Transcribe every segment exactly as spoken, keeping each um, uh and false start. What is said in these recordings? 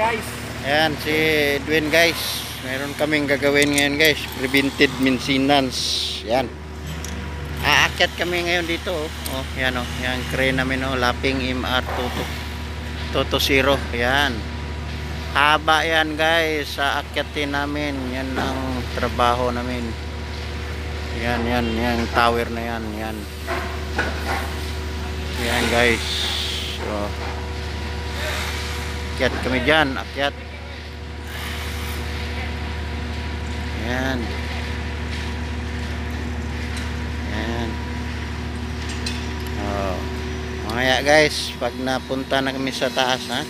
guys. Ayan, si Edwin guys. Meron kaming gagawin ngayon guys. Preventive maintenance. Yan. Aakyat kami ngayon dito. Oh, oh yan oh. Yan, crane namin oh. Lapping M R two twenty. Yan. Haba yan guys. Aakyatin namin. Yan ang trabaho namin. Yan, yan. Yan, tower na yan. Yan. Yan guys. So, akyat kami dyan. Akyat. Yan. Yan. Oh. Mamaya guys, pag napunta na kami sa taas ha.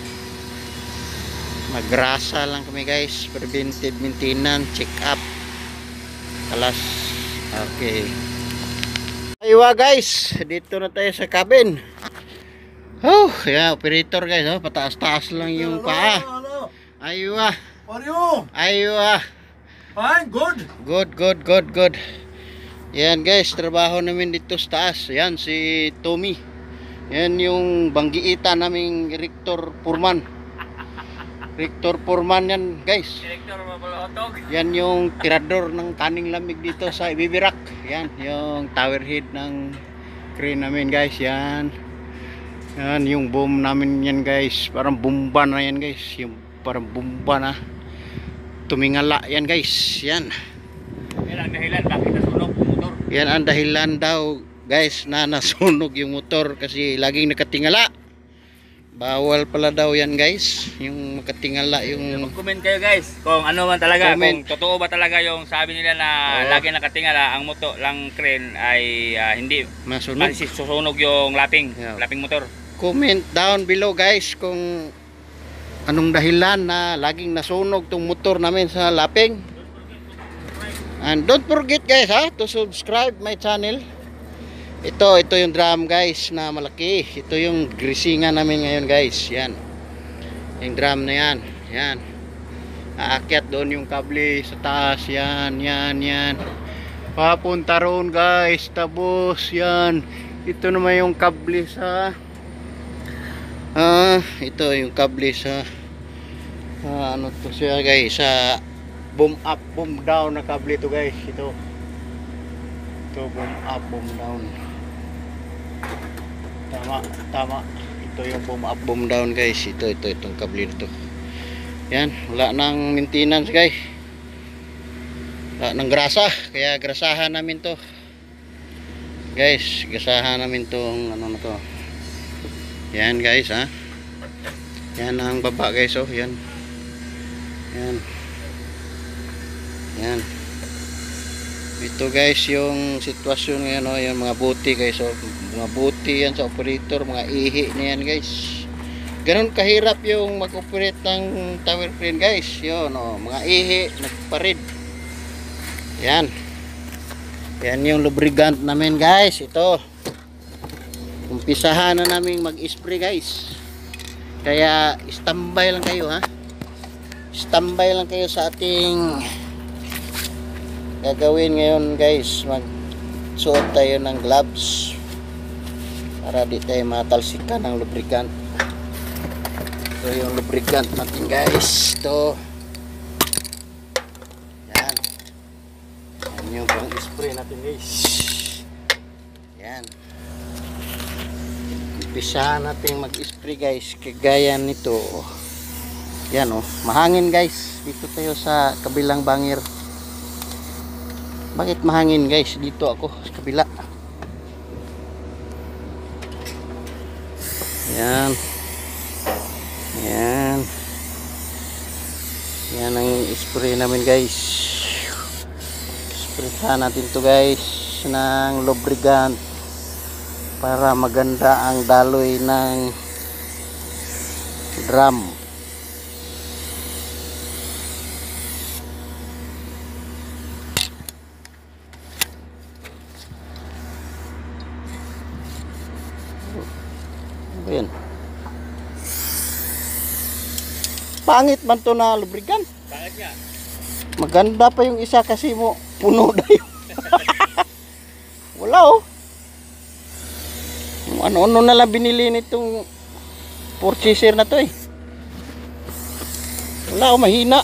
Magrasa lang kami guys. Preventive maintenance, check up. Kalas. Okay. Aywa guys, dito na tayo sa cabin. Oh, yeah, operator guys, oh, pataas-taas lang yung paa. Aywa. How are you? Aywa. Fine, good. Good, good, good, good. Yan guys, trabaho namin dito sa taas. Yan si Tommy. Yan yung banggiita naming Rector Purman. Rector Purman yan guys. Director Mapalotog. Yan yung tirador ng kaning lamig dito sa Ibibirak. Yan yung tower head ng crane namin guys. Yan. Yan yung boom namin yan guys. Parang bomba na yan guys. Yung parang bomba na. Tumingala yan guys. Yan. Yan ang dahilan bakit nasunog yung motor. Yan ang dahilan daw guys na nasunog yung motor kasi laging nakatingala. Bawal pala daw yan guys. Yung makatingala yung... Mag-comment kayo guys kung ano man talaga. Comment. Kung totoo ba talaga yung sabi nila na Oo. lagi nakatingala ang motor lang crane ay ah, hindi Masunog. susunog yung lapping. Yeah. Lapping motor. Comment down below guys kung anong dahilan na laging nasunog tong motor namin sa lapping. And don't forget guys ha to subscribe my channel. Ito, ito yung drum guys na malaki. Ito yung grisingan namin ngayon guys. Yan. Yung drum na yan. Yan. Aakyat doon yung kable sa taas. Yan, yan, yan. Papunta roon guys. Tapos yan. Ito naman yung kable sa Ah, ito yung kable sa ah, ano to siya guys, sa boom up, boom down na kable to guys. Ito. Ito boom up, boom down. Tama, tama. Ito yung boom up, boom down guys. Ito, ito, itong kable nito. Yan, wala nang maintenance guys. Wala nang grasa, kaya grasahan namin to. Guys, grasahan namin tong ano na to. Yan guys ha. Yan ang baba guys oh, yan. Yan. Yan. Ito guys yung sitwasyon ngayon oh, yung mga buti guys oh, mga buti yan sa operator, mga ihi niyan guys. Ganun kahirap yung mag-operate ng tower crane guys. Yun oh, mga ihi nagparid. Yan. Yan yung lubricant namin guys, ito. Umpisahan na namin mag-spray guys. Kaya standby lang kayo ha. Standby lang kayo sa ating gagawin ngayon guys. Magsuot tayo ng gloves para di tayo matalsikan ng lubricant. Ito yung lubricant natin guys. Ito. Yan. Yan yung pang-spray natin guys. Yan. Umpisahan natin mag-spray guys. Kagaya nito. Yan oh. Mahangin guys. Dito tayo sa kabilang bangir. Bakit mahangin guys? Dito ako sa kabila. Yan. Yan. Yan ang spray namin guys. Sprayhan natin to guys ng lubricant para maganda ang daloy ng drum. Ayan. Pangit man to na lubricant. Bakit nga? Maganda pa yung isa kasi mo puno na yun. Wala oh. Ano-ano na lang binili nitong purchaser na to eh. Wala, oh, mahina.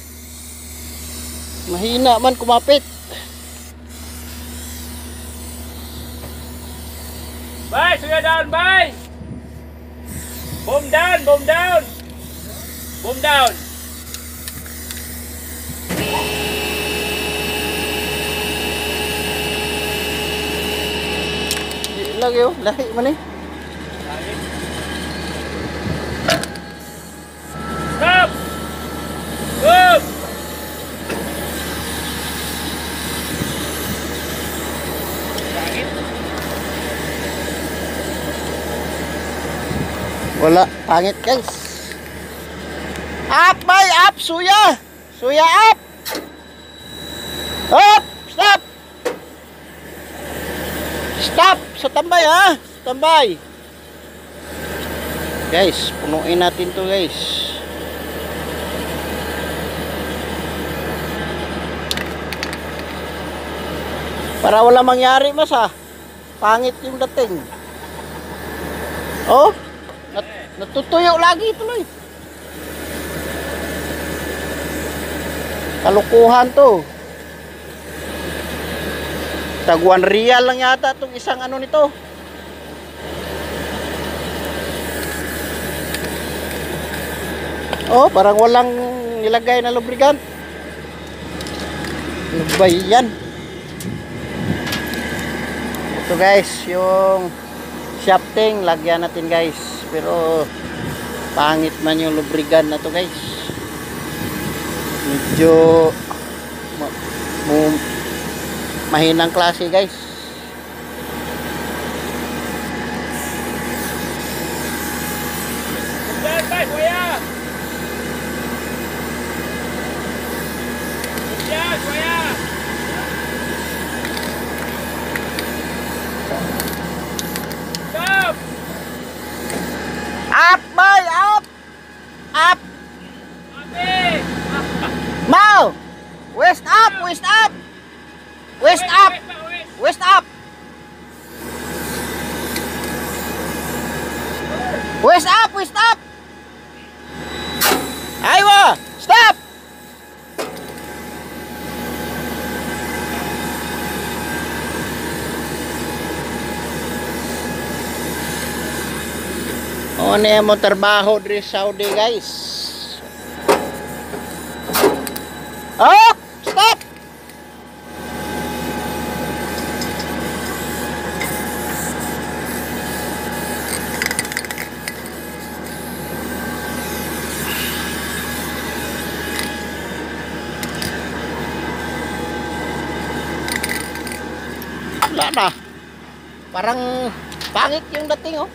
Mahina man kumapit. Bay, suya down, bay. Boom down, boom down. Boom down. Lagi oh, lahi man eh. Stop. Boom. Wala, pangit guys. Up, bay, up, suya. Suya up. Up, stop. Stop, sa tambay ha. Tambay. Guys, punuin natin to guys. Para wala mangyari mas ha. Pangit yung dating. Oh, nat natutuyo lagi tuloy. Kalukuhan to. Tag one real lang yata itong isang ano nito. Oh, parang walang nilagay na lubricant. Ano ba yan? Ito guys, yung shafting lagyan natin guys. Pero pangit man yung lubricant na to guys. Medyo ma ma mahinang klase guys. Yan, bay, kuya. Yan, kuya. Stop. Up, boy, up. Up. Abi. Mau. West up, west up. West up. West up. West up, west up. Aywa, stop. O na mo trabaho diri sa Saudi guys. Oh, stop. Wala na. Parang pangit yung dating oh.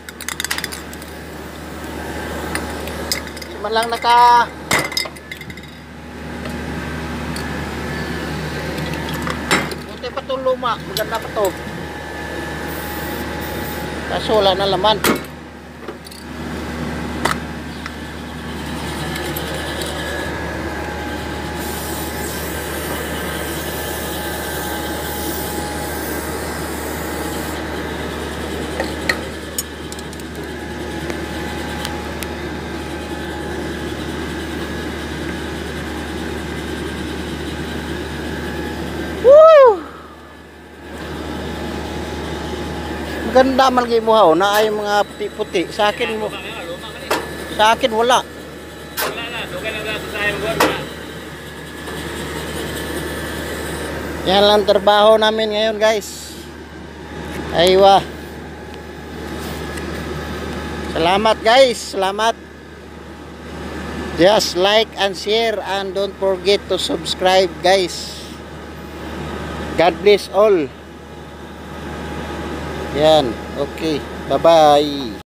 Di man lang naka buti pa itong luma. Maganda pa to. Kaso wala na laman. Maganda man kay mo ha, na ay mga puti-puti. Sa akin mo. Sa akin wala. Wala na, dugay na gato tayo gorda. Yan lang trabaho namin ngayon guys. Aywa. Salamat guys, salamat. Just like and share and don't forget to subscribe guys. God bless all. Yan, okay. Bye-bye.